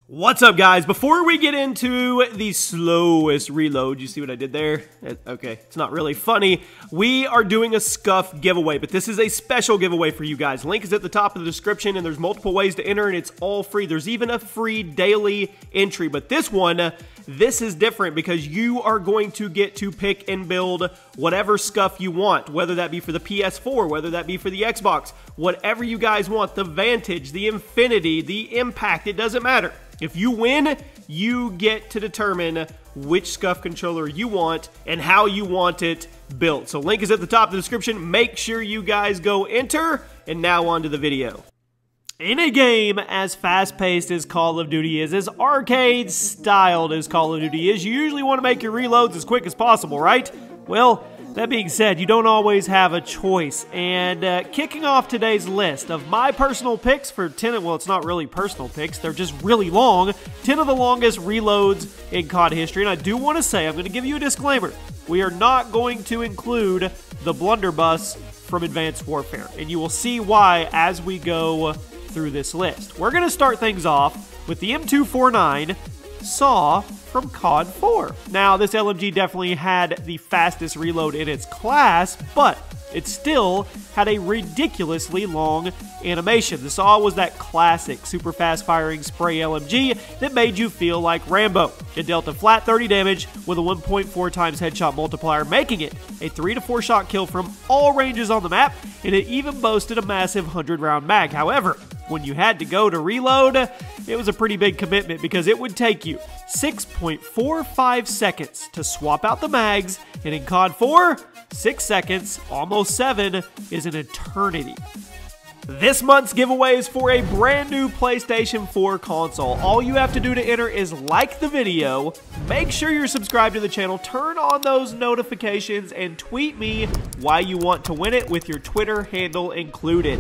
What's up, guys? Before we get into the slowest reload, you see what I did there? Okay, it's not really funny. We are doing a Scuf giveaway, but this is a special giveaway for you guys. Link is at the top of the description, and there's multiple ways to enter, and it's all free. There's even a free daily entry, but this one, this is different because you are going to get to pick and build whatever Scuf you want, whether that be for the PS4, whether that be for the Xbox, whatever you guys want, the Vantage, the Infinity, the Impact, it doesn't matter. If you win, you get to determine which Scuf controller you want and how you want it built. So link is at the top of the description. Make sure you guys go enter, and now on to the video. In a game as fast-paced as Call of Duty is, as arcade-styled as Call of Duty is, you usually want to make your reloads as quick as possible, right? Well, that being said, you don't always have a choice, and kicking off today's list of my personal picks for 10, well, it's not really personal picks, they're just really long, 10 of the longest reloads in COD history, and I do want to say, I'm going to give you a disclaimer, we are not going to include the blunderbuss from Advanced Warfare, and you will see why as we go through this list. We're going to start things off with the M249 SAW from COD 4. Now, this LMG definitely had the fastest reload in its class, but it still had a ridiculously long animation. The SAW was that classic super fast firing spray LMG that made you feel like Rambo. It dealt a flat 30 damage with a 1.4 times headshot multiplier, making it a 3 to 4 shot kill from all ranges on the map, and it even boasted a massive 100 round mag. However, when you had to go to reload, it was a pretty big commitment because it would take you 6.45 seconds to swap out the mags, and in COD 4, 6 seconds, almost 7, is an eternity. This month's giveaway is for a brand new PlayStation 4 console. All you have to do to enter is like the video, make sure you're subscribed to the channel, turn on those notifications, and tweet me why you want to win it with your Twitter handle included.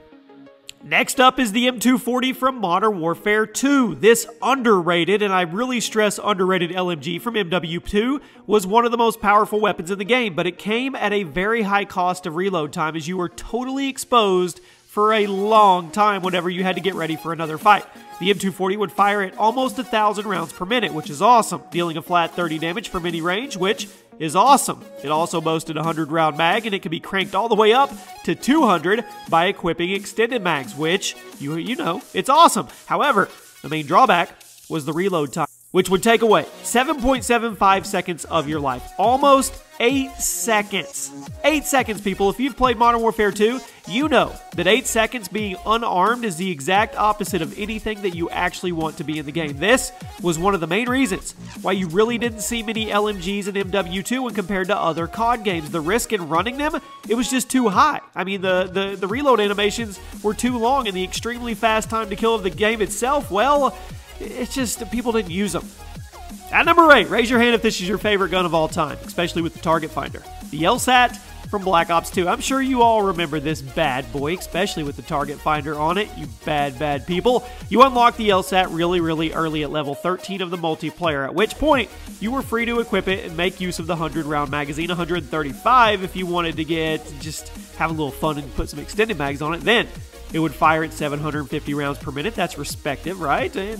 Next up is the M240 from Modern Warfare 2. This underrated, and I really stress underrated LMG from MW2, was one of the most powerful weapons in the game, but it came at a very high cost of reload time as you were totally exposed for a long time whenever you had to get ready for another fight. The M240 would fire at almost 1,000 rounds per minute, which is awesome, dealing a flat 30 damage from any range, which is awesome. It also boasted a 100 round mag, and it could be cranked all the way up to 200 by equipping extended mags, which, you know, it's awesome. However, the main drawback was the reload time, which would take away 7.75 seconds of your life. Almost 8 seconds. 8 seconds, people. If you've played Modern Warfare 2, you know that 8 seconds being unarmed is the exact opposite of anything that you actually want to be in the game. This was one of the main reasons why you really didn't see many LMGs in MW2 when compared to other COD games. The risk in running them, it was just too high. I mean, the reload animations were too long, and the extremely fast time to kill of the game itself, well, it's just people didn't use them. At number 8, raise your hand if this is your favorite gun of all time, especially with the target finder. The LSAT from Black Ops 2. I'm sure you all remember this bad boy, especially with the target finder on it, you bad people. You unlock the LSAT really early at level 13 of the multiplayer, at which point you were free to equip it and make use of the 100 round magazine, 135 if you wanted to just have a little fun and put some extended mags on it. Then it would fire at 750 rounds per minute. That's respective, right? And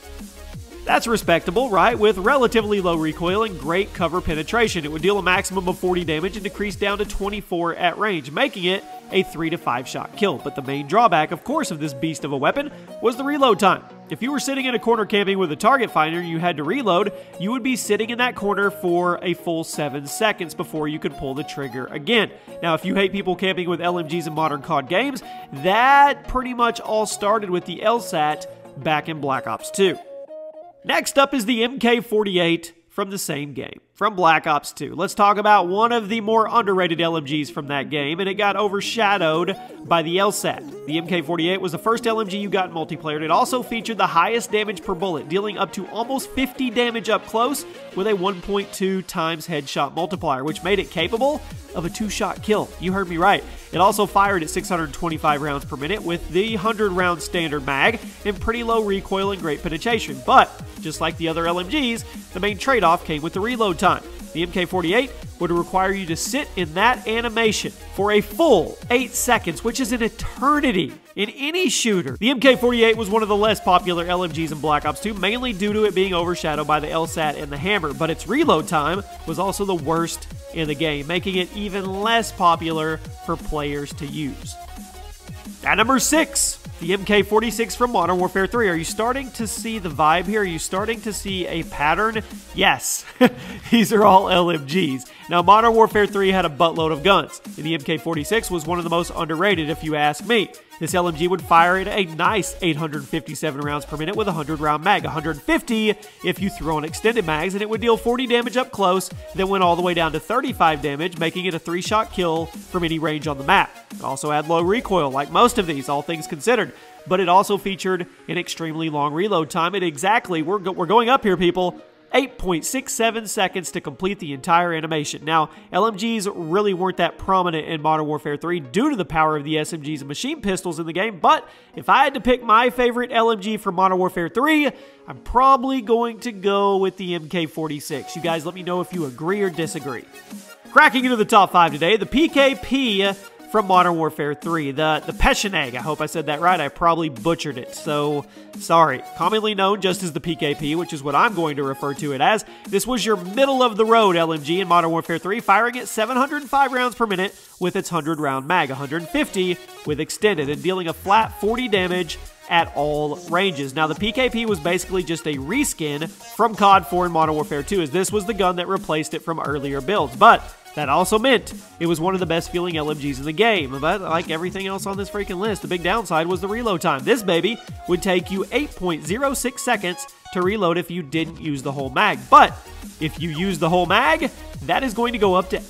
that's respectable, right? With relatively low recoil and great cover penetration. It would deal a maximum of 40 damage and decrease down to 24 at range, making it a 3 to 5 shot kill. But the main drawback, of course, of this beast of a weapon was the reload time. If you were sitting in a corner camping with a target finder and you had to reload, you would be sitting in that corner for a full 7 seconds before you could pull the trigger again. Now, if you hate people camping with LMGs in modern COD games, that pretty much all started with the LSAT back in Black Ops 2. Next up is the MK48 from the same game, from Black Ops 2. Let's talk about one of the more underrated LMGs from that game, and it got overshadowed by the LSAT. The MK48 was the first LMG you got in multiplayer, and it also featured the highest damage per bullet, dealing up to almost 50 damage up close with a 1.2 times headshot multiplier, which made it capable of a 2-shot kill. You heard me right. It also fired at 625 rounds per minute with the 100 round standard mag and pretty low recoil and great penetration. But just like the other LMGs, the main trade-off came with the reload time. The MK48 would require you to sit in that animation for a full 8 seconds, which is an eternity in any shooter. The MK48 was one of the less popular LMGs in Black Ops 2, mainly due to it being overshadowed by the LSAT and the Hammer, but its reload time was also the worst in the game, making it even less popular for players to use. At number 6, the MK46 from Modern Warfare 3. Are you starting to see the vibe here? Are you starting to see a pattern? Yes, these are all LMGs. Now, Modern Warfare 3 had a buttload of guns, and the MK46 was one of the most underrated if you ask me. This LMG would fire at a nice 857 rounds per minute with a 100-round mag, 150 if you threw on extended mags, and it would deal 40 damage up close, then went all the way down to 35 damage, making it a 3-shot kill from any range on the map. It also had low recoil, like most of these, all things considered, but it also featured an extremely long reload time at exactly, we're going up here, people, 8.67 seconds to complete the entire animation. Now, LMGs really weren't that prominent in Modern Warfare 3 due to the power of the SMGs and machine pistols in the game, but if I had to pick my favorite LMG from Modern Warfare 3, I'm probably going to go with the MK46. You guys let me know if you agree or disagree. Cracking into the top 5 today, the PKP from Modern Warfare 3, the Pechenegue. I hope I said that right. I probably butchered it, so sorry. Commonly known just as the PKP, which is what I'm going to refer to it as. This was your middle-of-the-road LMG in Modern Warfare 3, firing at 705 rounds per minute with its 100-round mag, 150 with extended, and dealing a flat 40 damage at all ranges. Now, the PKP was basically just a reskin from COD 4 and Modern Warfare 2, as this was the gun that replaced it from earlier builds, but that also meant it was one of the best feeling LMGs in the game, but like everything else on this freaking list, the big downside was the reload time. This baby would take you 8.06 seconds to reload if you didn't use the whole mag, but if you use the whole mag, that is going to go up to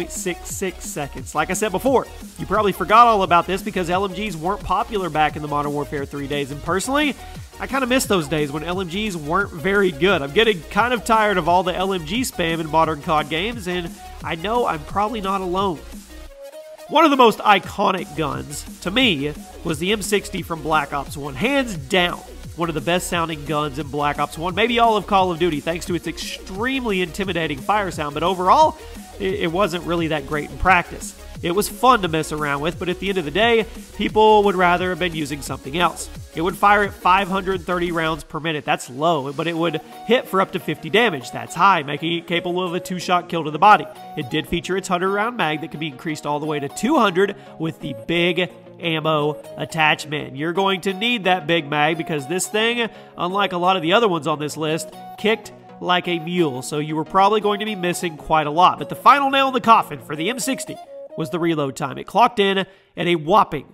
8.66 seconds. Like I said before, you probably forgot all about this because LMGs weren't popular back in the Modern Warfare 3 days, and personally, I kind of miss those days when LMGs weren't very good. I'm getting kind of tired of all the LMG spam in modern COD games, and I know I'm probably not alone. One of the most iconic guns, to me, was the M60 from Black Ops 1. Hands down, one of the best sounding guns in Black Ops 1, maybe all of Call of Duty, thanks to its extremely intimidating fire sound, but overall, it wasn't really that great in practice. It was fun to mess around with, but at the end of the day, people would rather have been using something else. It would fire at 530 rounds per minute. That's low, but it would hit for up to 50 damage. That's high, making it capable of a 2-shot kill to the body. It did feature its 100-round mag that could be increased all the way to 200 with the big ammo attachment. You're going to need that big mag because this thing, unlike a lot of the other ones on this list, kicked like a mule, so you were probably going to be missing quite a lot. But the final nail in the coffin for the M60 was the reload time. It clocked in at a whopping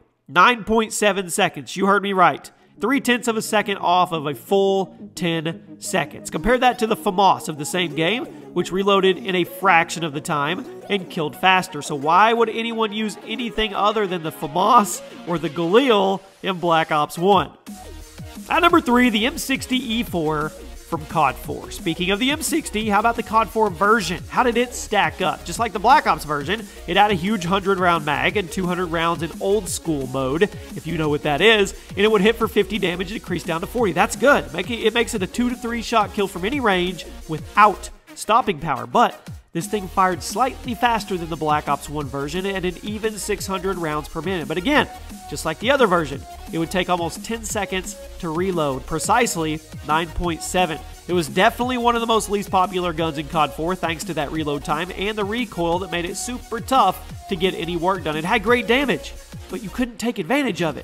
9.7 seconds. You heard me right. 0.3 of a second off of a full 10 seconds. Compare that to the FAMAS of the same game, which reloaded in a fraction of the time and killed faster. So why would anyone use anything other than the FAMAS or the Galil in Black Ops 1? At number 3, the M60E4 from COD 4. Speaking of the M60, how about the COD 4 version? How did it stack up? Just like the Black Ops version, it had a huge 100-round mag and 200 rounds in old school mode, if you know what that is, and it would hit for 50 damage and decrease down to 40. That's good. It makes it a 2 to 3 shot kill from any range without stopping power, but this thing fired slightly faster than the Black Ops 1 version at an even 600 rounds per minute. But again, just like the other version, it would take almost 10 seconds to reload, precisely 9.7. It was definitely one of the most least popular guns in COD 4 thanks to that reload time and the recoil that made it super tough to get any work done. It had great damage, but you couldn't take advantage of it.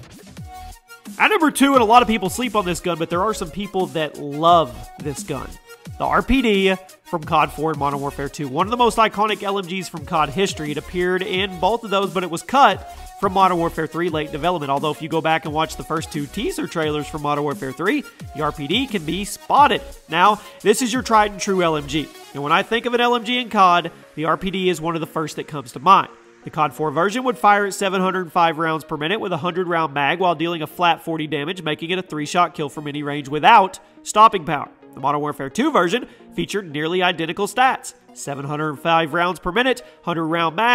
At number 2, and a lot of people sleep on this gun, but there are some people that love this gun. The RPD from COD 4 and Modern Warfare 2. One of the most iconic LMGs from COD history. It appeared in both of those, but it was cut from Modern Warfare 3 late development. Although if you go back and watch the first 2 teaser trailers from Modern Warfare 3, the RPD can be spotted. Now, this is your tried and true LMG. And when I think of an LMG in COD, the RPD is one of the first that comes to mind. The COD 4 version would fire at 705 rounds per minute with a 100-round mag while dealing a flat 40 damage, making it a 3-shot kill from any range without stopping power. The Modern Warfare 2 version featured nearly identical stats. 705 rounds per minute, 100-round mag,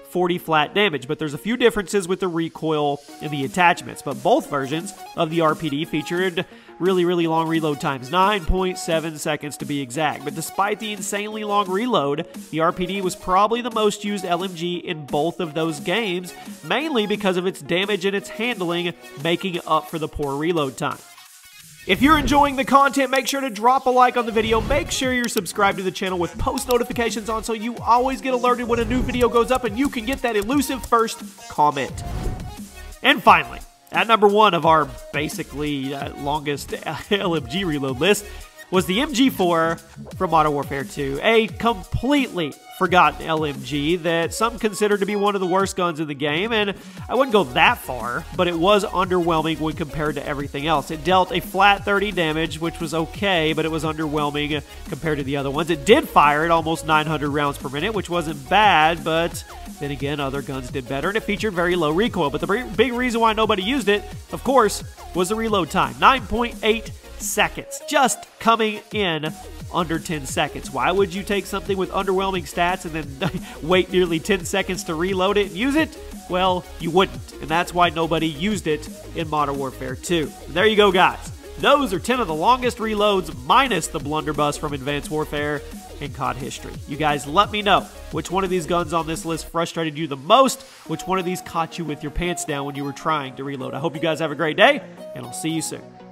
40 flat damage, but there's a few differences with the recoil and the attachments. But both versions of the RPD featured really long reload times, 9.7 seconds to be exact. But despite the insanely long reload, the RPD was probably the most used LMG in both of those games, mainly because of its damage and its handling, making up for the poor reload time. If you're enjoying the content, make sure to drop a like on the video. Make sure you're subscribed to the channel with post notifications on so you always get alerted when a new video goes up and you can get that elusive first comment. And finally, at number 1 of our basically longest LMG reload list was the MG4 from Modern Warfare 2, a completely forgotten LMG that some consider to be one of the worst guns in the game, and I wouldn't go that far, but it was underwhelming when compared to everything else. It dealt a flat 30 damage, which was okay, but it was underwhelming compared to the other ones. It did fire at almost 900 rounds per minute, which wasn't bad, but then again, other guns did better, and it featured very low recoil. But the big reason why nobody used it, of course, was the reload time, 9.8 seconds, just coming in under 10 seconds. Why would you take something with underwhelming stats and then wait nearly 10 seconds to reload it and use it? Well, you wouldn't, and that's why nobody used it in Modern Warfare 2. There you go, guys. Those are 10 of the longest reloads minus the blunderbuss from Advanced Warfare in COD history. You guys let me know which one of these guns on this list frustrated you the most, which one of these caught you with your pants down when you were trying to reload. I hope you guys have a great day, and I'll see you soon.